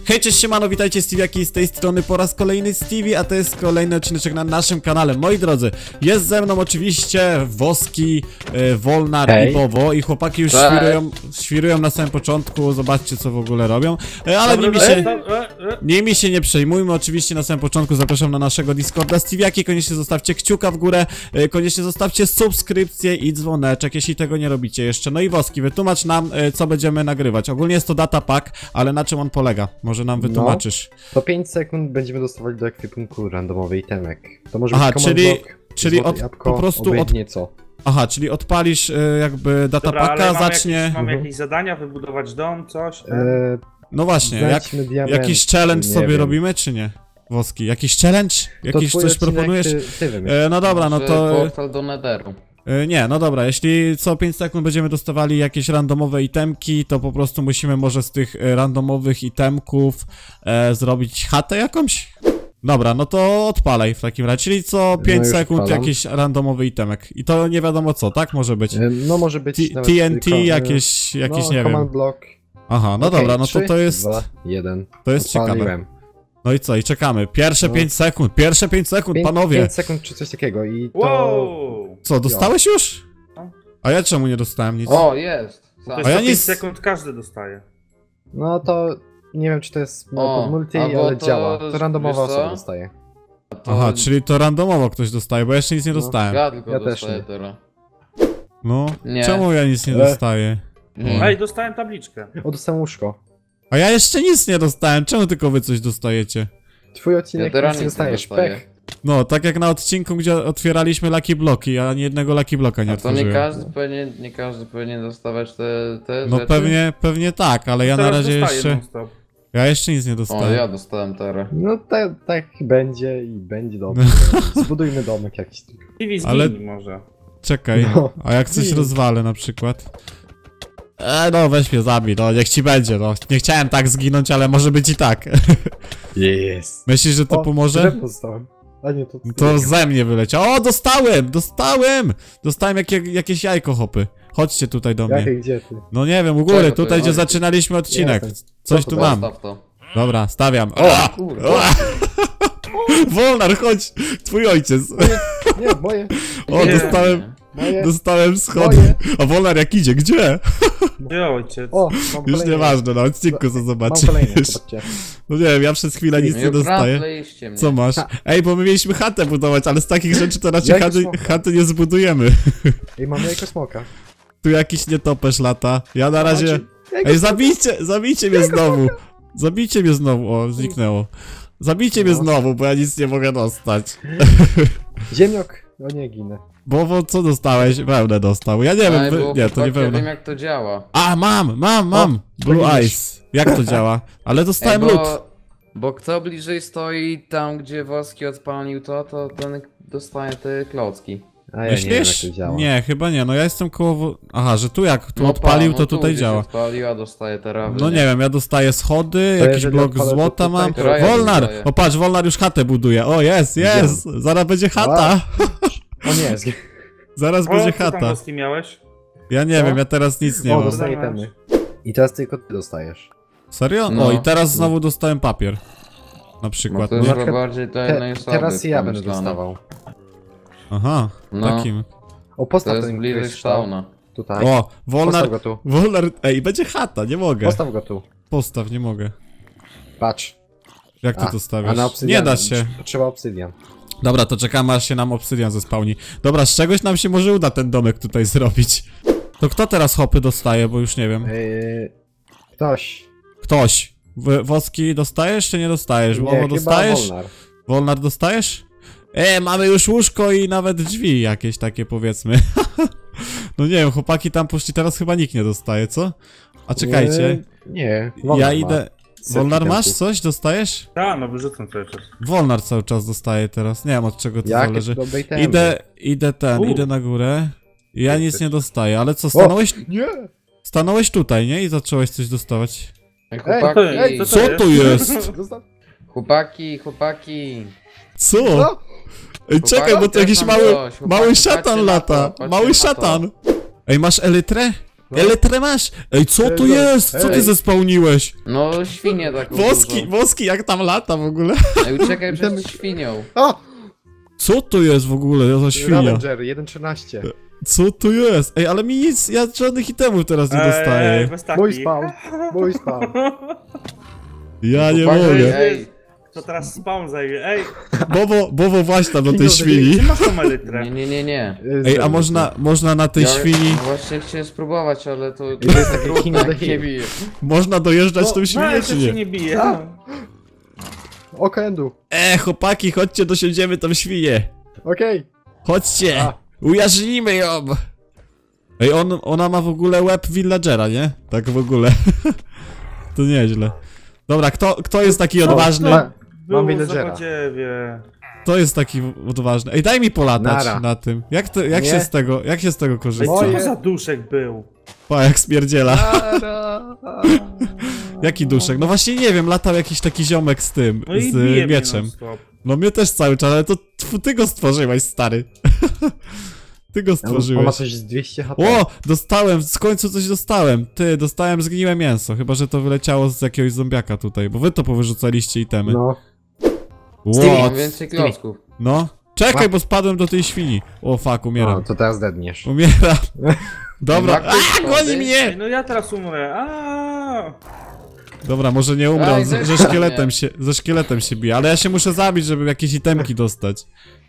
Hej, cześć, siemano, witajcie, Steviaki z tej strony po raz kolejny Stevie, a to jest kolejny odcineczek na naszym kanale. Moi drodzy, jest ze mną oczywiście Woski, Wolnar i Bobo i chłopaki już świrują na samym początku, zobaczcie co w ogóle robią. Ale nimi się nie przejmujmy, oczywiście na samym początku zapraszam na naszego Discorda. Steviaki, koniecznie zostawcie kciuka w górę, koniecznie zostawcie subskrypcję i dzwoneczek, jeśli tego nie robicie jeszcze. No i Woski, wytłumacz nam, co będziemy nagrywać. Ogólnie jest to data pack, ale na czym on polega? Może nam wytłumaczysz. No, to 5 sekund będziemy dostawali do ekwipunku randomowy itemek. To może być czyli po prostu Aha, czyli odpalisz jakby datapaka, zacznie... Mamy jakieś zadania, wybudować dom, coś? No właśnie, jakiś challenge sobie robimy, czy nie? Woski, jakiś challenge? Jakiś coś proponujesz? No dobra, no to... Portal do Netheru. Nie, no dobra, jeśli co 5 sekund będziemy dostawali jakieś randomowe itemki, to po prostu musimy może z tych randomowych itemków zrobić chatę jakąś? Dobra, no to odpalaj w takim razie, czyli co 5 sekund jakiś randomowy itemek. I to nie wiadomo co, tak? Może być? No może być TNT, jakieś nie wiem. Block. Aha, no dobra, no to jest... 2, 1. To jest ciekawe. No i co, i czekamy. Pierwsze 5 sekund, panowie. 5 sekund czy coś takiego i to... Wow. Co, dostałeś już? A ja czemu nie dostałem nic? O, jest. A ja 5 sekund każdy dostaje. No to nie wiem czy to jest multi, ale działa. To randomowa osoba dostaje. Aha, czyli to randomowo ktoś dostaje, bo ja jeszcze nic nie dostałem. Ja tylko dostaję teraz. No, czemu ja nic nie dostaję? Ej, dostałem tabliczkę. O, dostałem łóżko. A ja jeszcze nic nie dostałem, czemu tylko wy coś dostajecie? Twój odcinek nic nie dostajesz, pech. No, tak jak na odcinku, gdzie otwieraliśmy Lucky Bloki, a ani jednego Lucky Bloka nie otworzyłem. To nie każdy powinien dostawać te no rzeczy? pewnie tak, ale ja na razie jeszcze... Ja jeszcze nic nie dostałem. O, ja dostałem teraz. No tak będzie i będzie dobrze. Zbudujmy domek jakiś. Ale może. Czekaj, a jak coś rozwalę na przykład? No weź mnie zabij, no niech ci będzie, no. Nie chciałem tak zginąć, ale może być i tak. Jest. Myślisz, że to pomoże? A nie, to ze mnie wyleciało. O, dostałem jakieś jajko, hopy. Chodźcie tutaj do mnie. Gdzie ty? No nie wiem, u góry, tutaj gdzie zaczynaliśmy odcinek. Coś tu mam. Dobra, stawiam. O, kurde. Wolnar, chodź, twój ojciec. Nie, moje. O, dostałem schody. A Wolnar jak idzie, gdzie? Gdzie ojciec? O, już nieważne, na odcinku co zobaczysz. No nie wiem, ja przez chwilę nic nie dostaję. Co masz? Ej, bo my mieliśmy chatę budować, ale z takich rzeczy to raczej chaty nie zbudujemy. Ej, mamy jajko smoka. Tu jakiś nietoperz lata. Ja na razie... Ej, zabijcie mnie znowu. Zabijcie mnie znowu. O, zniknęło. Zabijcie mnie znowu, bo ja nic nie mogę dostać. Ziemniok. No nie ginę. Bowo, co dostałeś? Wełnę dostał. Ja nie wiem, nie, to nie wełnę. Ja wiem jak to działa. A, mam! Blue Eyes. Jak to działa? Ale dostałem lód. Bo kto bliżej stoi tam, gdzie Woski odpalił to ten dostaje te klocki. A ja myślisz? nie wiem, jak to działa. Nie, chyba nie, no ja jestem koło... Aha, że tu jak tu odpalił, to tutaj działa. Odpalił, a dostaje teraz. No nie wiem, ja dostaję schody, jakiś blok złota mam. Wolnar! O patrz, Wolnar już chatę buduje. O, jest! Zaraz będzie chata. O nie, zaraz będzie chata. Co tam miałeś? Ja nie wiem, ja teraz nic nie mam. Dostaję temy. I teraz tylko ty dostajesz. Serio? No i teraz znowu dostałem papier. Na przykład, no to bardziej teraz ja będę dostawał. Aha, takim. O, postaw to jest ten bliżej Stałna. Tutaj. O, Wolnar, go tu. Wolnar, ej, będzie chata, nie mogę. Postaw go tu. Postaw, nie mogę. Patrz. Jak ty to stawiasz? Na nie da się. Potrzeba obsydian. Dobra, to czekamy aż się nam obsydian zespałni. Dobra, z czegoś nam się może uda ten domek tutaj zrobić. To kto teraz hopy dostaje, bo już nie wiem. Ktoś. Woski dostajesz czy nie dostajesz? Nie, dostajesz? Wolnar. Wolnar dostajesz? Mamy już łóżko i nawet drzwi jakieś takie powiedzmy. No nie wiem, chłopaki tam poszli, teraz chyba nikt nie dostaje, co? A czekajcie. Nie. Ja idę... Wolnar masz coś? Dostajesz? Tak, no wyrzucam cały czas. Wolnar cały czas dostaje teraz, nie wiem od czego to zależy. Idę na górę. Ja nic nie dostaję, ale co, stanąłeś? Nie! Stanąłeś tutaj, nie? I zacząłeś coś dostawać. Chłopaki! Co to jest? Chłopaki! Co? Ej, czekaj, bo to jakiś mały szatan lata. Mały szatan. Ej, masz elytrę? Elytrę masz? Ej, co to jest? Co ty zespałniłeś? No, świnie taką Woski, jak tam lata w ogóle? Ej, uciekaj przed świnią. O! Co to jest w ogóle za świnia? Ravager 1.13. Co to jest? Ej, ale mi nic, ja żadnych itemów teraz nie dostaję. bez takich. Mój spawn. Mój spawn. Ja nie Chłopaki, mogę. Ej, To teraz spawn zajmie. Ej, Bobo właśnie tam do tej świni. ty masz tą elytrę. nie. Ej, a można na tej Ja świni, właśnie chciałem spróbować, ale to jest takie trudne, king of the jak nie hill. bije. można dojeżdżać tą No, świnię, ale czy to się nie? nie bije. Okendu. Chłopaki, chodźcie, dosiądziemy tą świnię. Okej. Chodźcie, A. ujarzmimy ją. Ej, ona ma w ogóle łeb villagera, nie? Tak w ogóle. To nieźle. Dobra, kto jest taki odważny? Ma- Było Mam w villagera. Zapodziewie. Kto jest taki odważny? Ej, daj mi polatać Nara. na tym. Jak Nie. się z tego Ej, korzysta? co to Moje. za duszek był? Pa, jak spierdziela. Jaki duszek? No właśnie nie wiem, latał jakiś taki ziomek z tym, No i z bije mnie mieczem. non-stop. No mnie też cały czas, ale to ty go stworzyłeś, stary. Ty go On ma stworzyłeś. coś z 200 HP. O, dostałem, w końcu coś dostałem. Dostałem zgniłe mięso, chyba że to wyleciało z jakiegoś zombiaka tutaj, bo wy to powyrzucaliście itemy. No. What? Mam więcej klocków. No. Czekaj, bo spadłem do tej świni. O fuck, No, umieram. to teraz dedniesz. Umieram. Dobra. Jak to jest Goni schody? Ej, mnie! no ja teraz umrę. Aaaa! Dobra, może nie umrę, Ej, ze szkieletem się bije, ale ja się muszę zabić, żeby jakieś itemki dostać.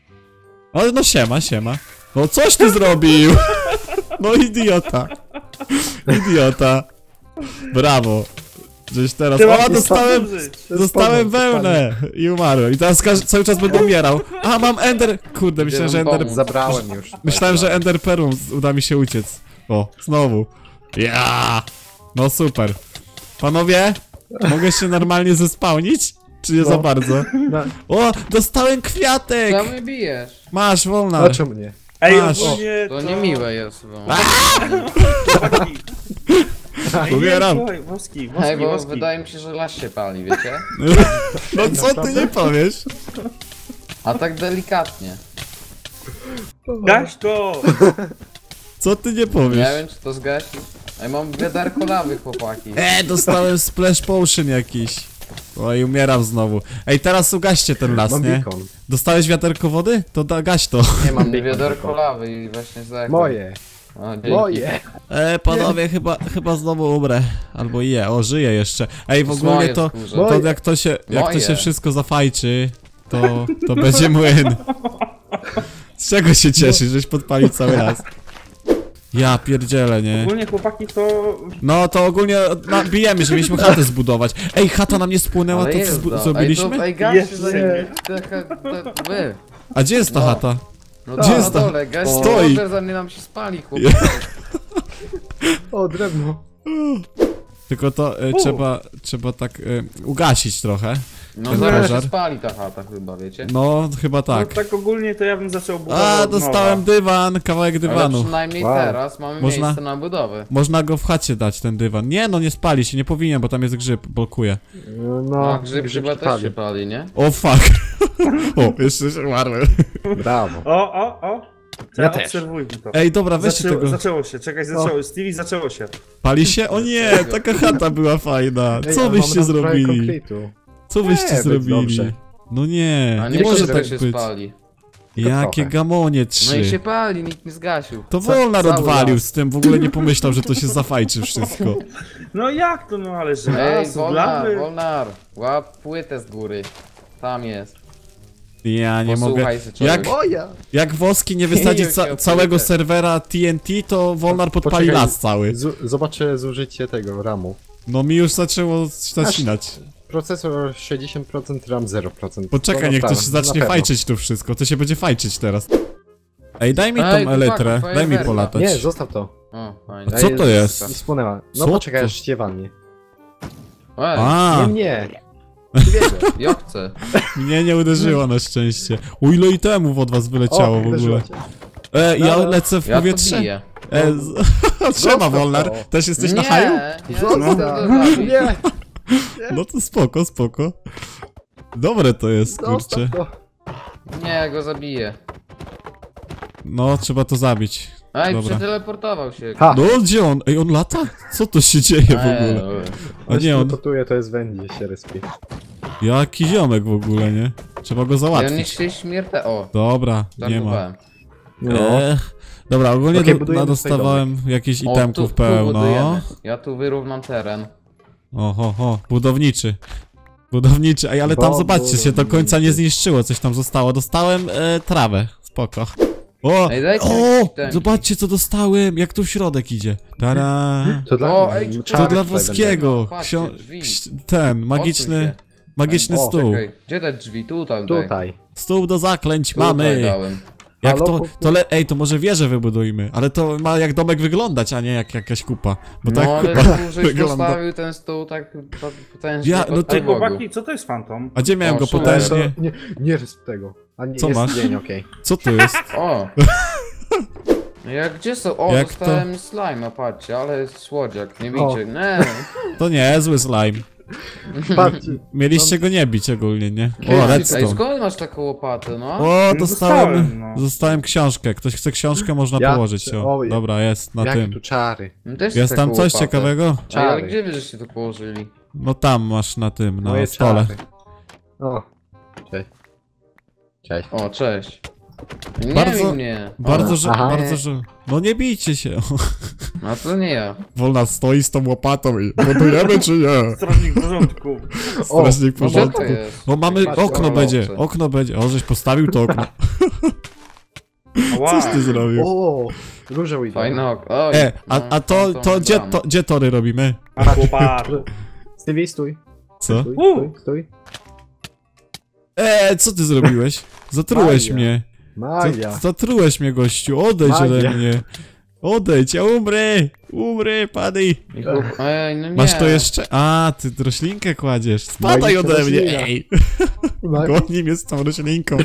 No siema. No coś ty zrobił! No idiota. Idiota. Brawo. Żeś teraz... Ty O, masz dostałem Spadłem, wełnę i umarłem. I teraz cały czas będę umierał. A, mam ender... Kurde, myślałem, że ender... Zabrałem już. Myślałem, że ender perłą uda mi się uciec. O, znowu. Ja. No super. Panowie, mogę się normalnie zespałnić? Czy nie za bardzo? No, O, dostałem kwiatek! Co mnie bijesz? Masz, wolna. Dlaczego mnie? Ej, Masz. ogólnie To niemiłe jest, bo... Chłopaki. Ej, Umieram. słuchaj, Woski. Hej, bo wydaje mi się, że las się pali, wiecie? No co ty nie powiesz? A tak delikatnie. Gaś to! Co ty nie Nie powiesz? wiem, czy to zgasi. Ej, mam wiaderko lawy, chłopaki. Dostałem splash potion jakiś. Oj, umieram znowu. Ej, teraz ugaście ten las, Mam nie? beacon. Dostałeś wiaderko wody? To gaś to. Nie mam Mam beacon. wiaderko lawy i właśnie zdechłem. Moje. O, dzięki. Moje. Panowie, chyba znowu umrę. Albo żyję jeszcze. Ej, w ogóle Moje to skórze. jak to się Moje. wszystko zafajczy, to będzie młyn. Z czego się cieszysz, żeś podpalił cały las? Ja pierdzielę, nie? Ogólnie chłopaki to... No to ogólnie bijemy, że mieliśmy chatę zbudować. Ej, chata nam nie spłynęła, Ale to jest, co no. zrobiliśmy? Ej, gaś Jest, się zajmie. Wy. A gdzie jest ta No. chata? No Gdzie to jest na ta- dole, gaś Stoi. się zanim nam się spali, chłopaki. O, drewno. Tylko to trzeba tak ugasić trochę. No Ten zaraz się pożar. spali ta chata chyba, wiecie? No, chyba No, tak. tak ogólnie to ja bym zaczął budować A, od nowa. dostałem dywan, kawałek Ale dywanu. przynajmniej Wow. teraz mamy Można- miejsce na budowę. Można go w chacie dać, ten dywan. Nie, no nie spali się, nie powinien, bo tam jest grzyb, blokuje. No, No, grzyb chyba też się pali, nie? O, fuck. O, jeszcze się umarłem. Brawo. O! Ja też. Obserwujmy to. Ej, dobra, weźcie tego. Zaczęło się, czekaj, Stevie, zaczęło się. Pali się? O nie, taka chata była fajna. Ej, Co ale byście mam prawie zrobili? konkretu. Co byście być zrobili? dobrze. No nie, A nie nie może wszystko tak się być. spali. Jakie trochę. gamonie No i trzy. się pali, nikt nie zgasił. To Wolnar cały odwalił las. z tym, w ogóle nie pomyślał, że to się zafajczy wszystko. No jak to, no ale Ej, żelazo, Wolnar, glawy. Wolnar, łap płytę z góry. Tam jest. Ja nie mogę. Posłuchaj się czegoś. Moja. Jak Woski nie wysadzi Nie, jakie całego odkryte. serwera TNT, to Wolnar podpali Poczekaj. las cały. Zobaczę zużycie tego ramu. No mi już zaczęło zacinać. Procesor 60%, RAM 0%. Poczekaj, niech to się zacznie fajczyć tu wszystko. To się będzie fajczyć teraz. Ej, daj mi tą Ej, elytrę, chłopaki, daj mi fajerwerka. polatać. Nie, zostaw to. O, A fajnie. co to jest? I spłynęła. No Co poczekaj, to? aż cię walnie. Ej, A, Nie. ja chcę. mnie nie uderzyło na szczęście. O, ile itemów od was wyleciało w uderzyło ogóle. cię. Ja No, lecę w Ja to powietrze. biję. Trzeba, Wolnar. to. Też jesteś na haju? Nie, Zostaw. Nie, No to spoko. Dobre to jest, kurczę. zostaw to. nie, ja go zabiję. No, trzeba to zabić. Ej, Dobra. przeteleportował się. Ha! No gdzie on? Ej, on lata? Co to się dzieje w ogóle? A nie, on... Gotuje, to jest wędzie się respi. Jaki ziomek w ogóle, nie? Trzeba go Ja nie załatwić. się śmierte. O, Dobra, nie ma. żartowałem. No. Dobra, ogólnie Okej, budujemy dostawałem jakieś O, itemków tu pełno. budujemy. Ja tu wyrównam teren. Oho, budowniczy. Budowniczy, ej, ale tam Bo- zobaczcie, się do końca nie zniszczyło, coś tam zostało. Dostałem trawę, spoko. O, Ej, dajcie o, jakieś itemki. zobaczcie co dostałem, jak tu w środek idzie. Tada. To dla, O, ej, To czarów dla tutaj Woskiego. Patrzcie, Ksio- drzwi. ten, magiczny O, stół. Czekaj, gdzie te drzwi? Tutaj. będą. Tutaj. Stół do zaklęć Tutaj mamy. dałem. Jak Halo, ej, to może wieżę wybudujmy, ale to ma jak domek wyglądać, a nie jak jakaś kupa. Bo No tak ale kupa tu żeś wygląda. postawił ten stół tak potężnie Ja, no od to- Ej, podłogu. chłopaki, co to jest fantom? A gdzie miałem O, go szulę. potężnie? Nie rysp tego. A nie, Co jest masz? dzień, okej. Co to jest? O! Jak gdzie są? O, Jak to? dostałem slime, patrzcie, ale jest słodziak, nie bijcie. Nie. To nie, zły slime. Patrzcie. Mieliście go nie bić ogólnie, nie? O, Ej, redstone. skąd masz taką łopatę, no? O, dostałem, no. dostałem książkę. Ktoś chce książkę, można Ja położyć. O, oj. dobra, jest na Jakie tym. tu czary. Też Jest tam taką coś łopatę. ciekawego? Ej, ale Czary. gdzie wy żeście to położyli? No tam masz na tym, na Moje stole. czary. O. Cześć. Cześć. O, cześć. Nie Bardzo- bij mnie. Bardzo, że, Aha. bardzo, że... No nie bijcie się. A to nie ja. Wolna stoi z tą łopatą i budujemy czy nie? Strażnik porządku. Strażnik No co porządku. to jest? O, mamy, Patrz, okno o, będzie, owce. okno będzie. O, żeś postawił to okno. Ała. Coś ty zrobił. O, róże idą. Fajne ok. Oj, A to gdzie tory robimy? A chłopaku. Stevie, stój. Co? Stój, stój. Co ty zrobiłeś? Zatrułeś Magia. mnie. Magia. Zatrułeś mnie, gościu. Odejdź Magia. ode mnie. Odejdź, ja umrę. Umrę, padaj. Ej, no nie. Masz to jeszcze? A, ty roślinkę kładziesz. Spadaj Magiczna ode mnie, roślina. ej. Ma- Goni mnie z tą roślinką.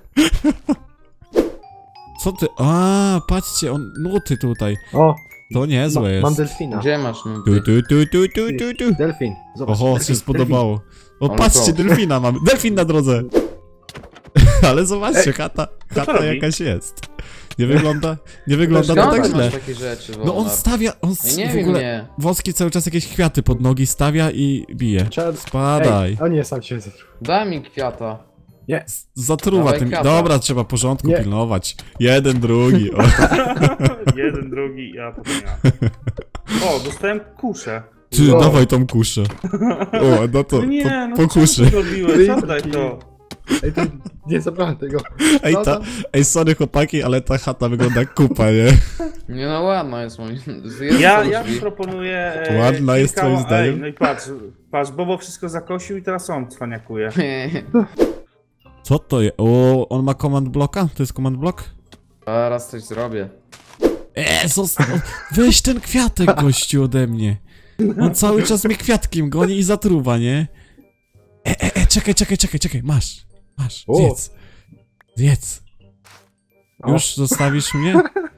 Co ty? A, patrzcie, on nuty tutaj. O, To niezłe mam jest. delfina. Gdzie masz Tu, nuty? tu. Delfin. Zobacz. Oho, delfin, się spodobało. O, Ale patrzcie, co? delfina mamy. Delfin na drodze. Ale zobaczcie, chata robi? jakaś jest. Nie wygląda to Skąd tak masz źle. takie rzeczy, No on Wolnar? stawia, Ej, nie w wiem ogóle mnie. Woski cały czas jakieś kwiaty pod nogi stawia i bije. Trzeba- Spadaj. Ej, o nie, sam się zatruł. Daj mi kwiata. Nie. Zatruwa Dawaj tym. kwiata. Dobra, trzeba porządku Nie. pilnować. Jeden, drugi. O. Jeden, drugi, a potem ja. O, dostałem kuszę. Ty, O. dawaj tą kuszę. O, no to No nie, no po co kuszy. ty zrobiłeś? Oddaj to. Ej, to nie zabrałem tego. Ej, No, ej, sorry chłopaki, ale ta chata wygląda jak kupa, nie? Nie no, ładna jest moim. Ja proponuję... Ładna jest twoim zdaniem? Ej, no i patrz, Bobo wszystko zakosił i teraz on cwaniakuje. Co to jest? O, on ma command blocka? To jest command block? Zaraz coś zrobię. Zostaw. Weź ten kwiatek, gościu, ode mnie. On cały czas mnie kwiatkiem goni i zatruwa, nie? Czekaj, masz. O. Zjedz. O. Już zostawisz mnie?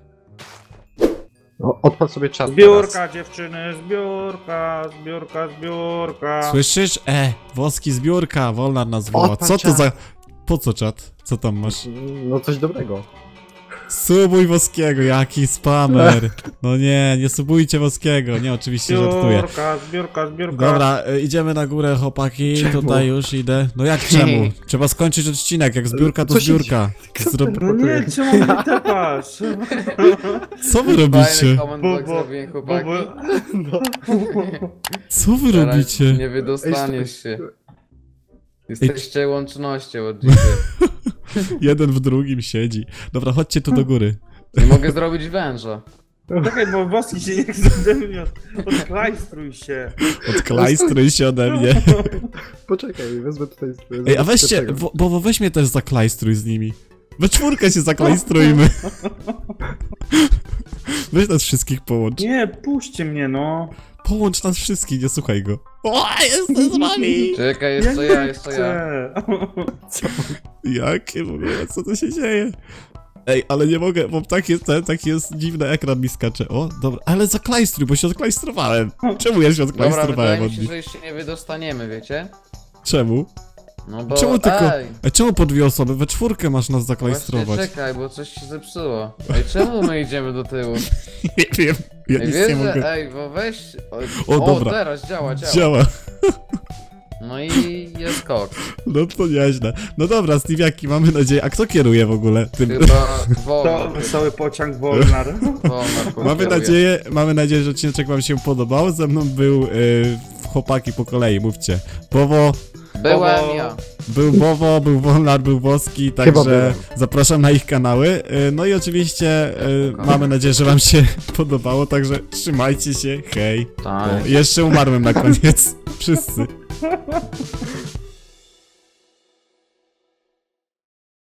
O, odpal sobie czas teraz. Zbiórka, dziewczyny, zbiórka. Słyszysz? Woski zbiórka, Wolnar nas woła. Odpal Co to czat. za... Po co czat? Co tam masz? No coś dobrego. Subuj Woskiego, jaki spamer. No nie subujcie Woskiego. Nie, oczywiście żartuję. Zbiórka. Dobra, idziemy na górę, chłopaki. Czemu? Tutaj już idę. No jak czemu? Trzeba skończyć odcinek. Jak zbiórka, to Co się zbiórka. No nie, czemu mnie tepasz? Co wy Fajny robicie? comment block zrobiłem, chłopaki. Co wy Teraz robicie? nie wydostaniesz się. Jesteście łącznością od dzisiaj. Jeden w drugim siedzi. Dobra, chodźcie tu do góry. Nie mogę zrobić węża. Czekaj, bo Boski się nie chce ode mnie. Odklajstruj się. Odklajstruj się ode mnie. Poczekaj, wezmę tutaj... Ej, a weźcie, bo weź mnie też zaklajstruj z nimi. We czwórkę się zaklajstrujmy. Weź nas wszystkich połącz. Nie, puśćcie mnie, no. Połącz nas wszystkich, nie słuchaj go. O, jestem z wami! Czekaj, jeszcze ja. Chcę. Jakie w ogóle, co to się dzieje? Ej, ale nie mogę, bo taki jest dziwny ekran mi skacze. O, dobra, ale zaklajstruj, bo się odklajstrowałem. Czemu ja się Dobra, odklajstrowałem wydaje mi od się, nich? że jeszcze nie wydostaniemy, wiecie? Czemu? No bo, Czemu tylko... ej, Czemu po 2 osoby? We 4 masz nas właśnie zaklejstrować. czekaj, bo coś się zepsuło. Ej, czemu my idziemy do tyłu? Nie wiem, ja Ej, nic wiesz, nie że, mogę. ej, bo weź... O, dobra. Teraz działa. Działa. No i jest kok. No to nieźle. No dobra, Steviaki, mamy nadzieję. A kto kieruje w ogóle tym? Chyba To wolno. wesoły pociąg Wolnar. Mamy nadzieję, że odcinek wam się podobał. Ze mną był chłopaki po kolei, mówcie. Bowo, Byłem ja. był Bowo, był Wolnar, był Woski, także zapraszam na ich kanały. No i oczywiście mamy nadzieję, że wam się podobało, także trzymajcie się, hej. Tak. O, jeszcze umarłem na koniec. Wszyscy.